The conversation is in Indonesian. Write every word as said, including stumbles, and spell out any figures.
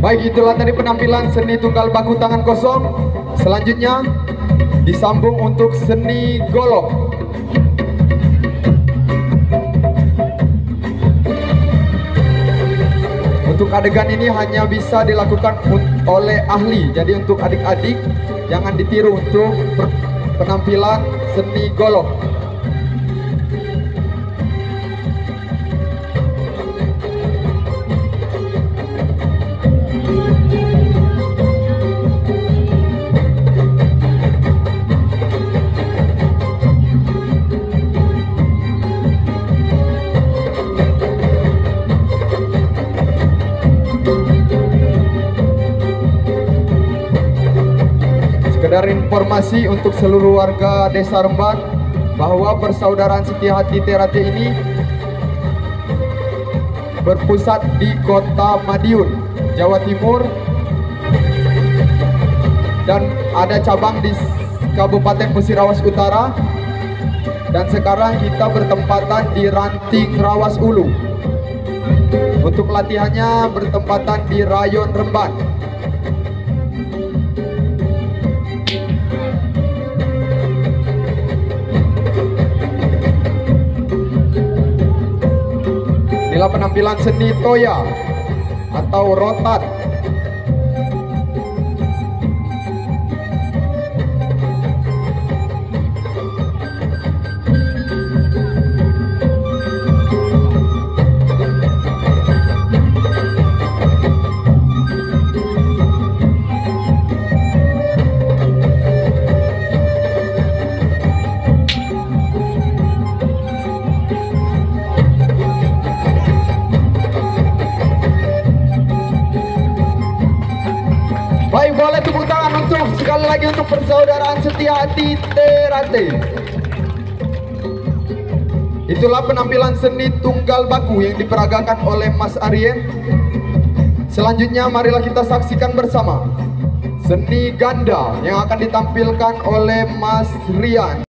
Baik, itulah tadi penampilan seni tunggal baku tangan kosong. Selanjutnya disambung untuk seni golok. Untuk adegan ini hanya bisa dilakukan oleh ahli. Jadi untuk adik-adik jangan ditiru untuk penampilan seni golok. Sekedar informasi untuk seluruh warga Desa Rembang bahwa Persaudaraan Setia Hati Ternate ini berpusat di Kota Madiun, Jawa Timur, dan ada cabang di Kabupaten Musirawas Utara, dan sekarang kita bertempatan di Ranting Rawas Ulu. Untuk latihannya bertempatan di Rayon Rembang. Inilah penampilan seni toya atau rotat. Baik, boleh tepuk tangan untuk sekali lagi untuk Persaudaraan Setia Hati Ternate. Itulah penampilan seni tunggal baku yang diperagakan oleh Mas Arien. Selanjutnya marilah kita saksikan bersama seni ganda yang akan ditampilkan oleh Mas Rian.